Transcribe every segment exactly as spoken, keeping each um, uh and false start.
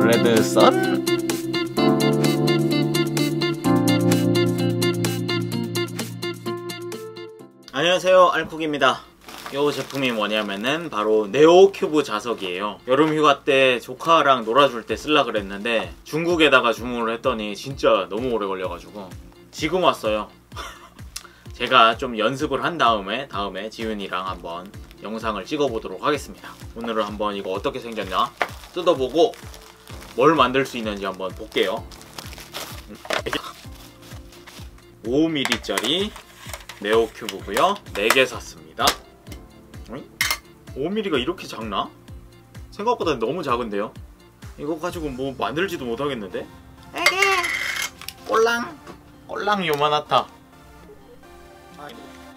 레드썬. 안녕하세요, 알쿡입니다. 이 제품이 뭐냐면은 바로 네오큐브 자석이에요. 여름휴가 때 조카랑 놀아줄 때 쓸라 그랬는데 중국에다가 주문을 했더니 진짜 너무 오래 걸려가지고 지금 왔어요. 제가 좀 연습을 한 다음에 다음에 지윤이랑 한번 영상을 찍어보도록 하겠습니다. 오늘은 한번 이거 어떻게 생겼나 뜯어보고 뭘 만들 수 있는지 한번 볼게요. 오 밀리미터짜리 네오큐브고요. 네 개 샀습니다. 오 밀리미터가 이렇게 작나? 생각보다 너무 작은데요? 이거 가지고 뭐 만들지도 못하겠는데? 에게! 꼴랑! 꼴랑 요만하다. 아이고.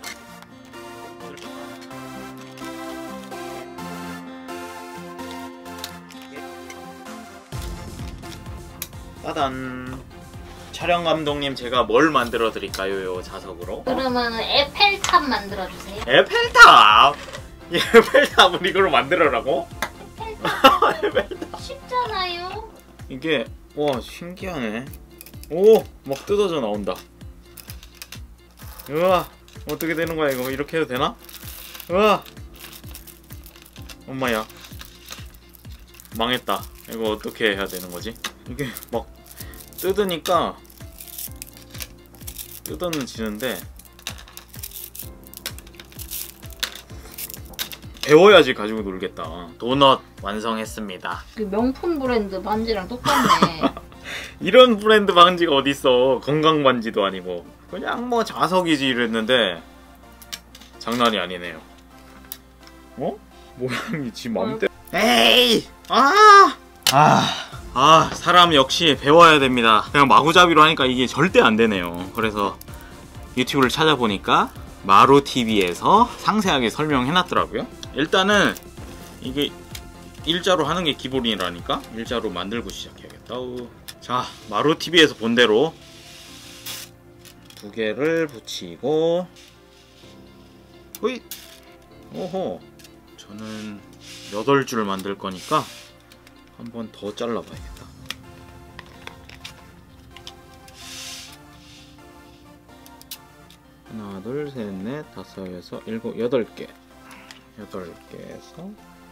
따단! 촬영 감독님, 제가 뭘 만들어 드릴까요, 요 자석으로? 그러면은 에펠탑 만들어 주세요. 에펠탑? 에펠탑을 이걸로 만들어라고? 에펠탑. 에펠탑. 쉽잖아요. 이게 와 신기하네. 오! 막 뜯어져 나온다. 우와! 어떻게 되는 거야 이거? 이렇게 해도 되나? 우와! 엄마야. 망했다. 이거 어떻게 해야 되는 거지? 이게 막 뜯으니까 뜯어는 지는데 배워야지 가지고 놀겠다. 도넛 완성했습니다. 그 명품 브랜드 반지랑 똑같네. 이런 브랜드 반지가 어딨어. 건강 반지도 아니고 그냥 뭐 자석이지 이랬는데 장난이 아니네요. 어? 모양이 지 맘대로. 에이! 아! 아! 아, 사람 역시 배워야 됩니다. 그냥 마구잡이로 하니까 이게 절대 안 되네요. 그래서 유튜브를 찾아보니까 마루티비에서 상세하게 설명해놨더라고요. 일단은 이게 일자로 하는 게 기본이라니까 일자로 만들고 시작해야겠다. 자, 마루티비에서 본 대로 두 개를 붙이고, 호잇! 오호! 저는 여덟 줄 만들 거니까 한 번 더 잘라봐야겠다. 하나, 둘, 셋, 넷, 다섯, 여섯, 일곱, 여덟 개. 여덟 개에서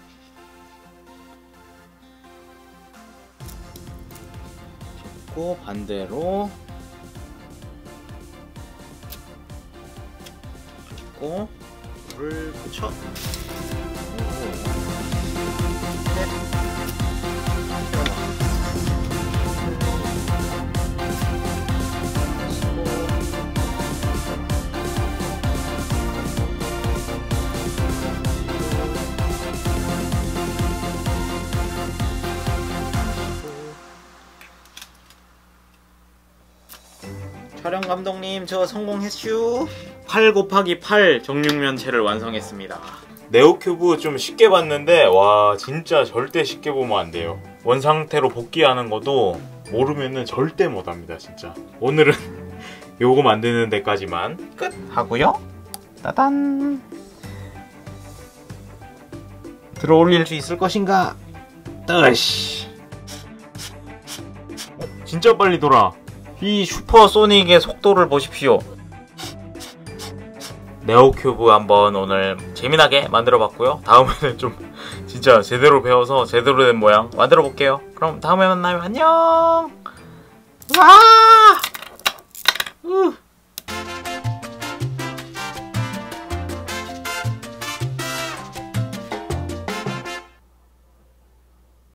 접고 반대로 접고 불을 붙여. 오. 촬영 감독님, 저 성공했슈. 팔 곱하기 팔 정육면체를 완성했습니다. 네오큐브 좀 쉽게 봤는데 와 진짜 절대 쉽게 보면 안 돼요. 원상태로 복귀하는 것도 모르면은 절대 못합니다. 진짜 오늘은 요거 만드는 데까지만 끝 하고요. 따단! 들어 올릴 수 있을 것인가? 뜨시! 어, 진짜 빨리 돌아. 이 슈퍼소닉의 속도를 보십시오. 네오큐브 한번 오늘 재미나게 만들어 봤고요. 다음에는 좀 진짜 제대로 배워서 제대로 된 모양 만들어 볼게요. 그럼 다음에 만나요. 안녕! 와!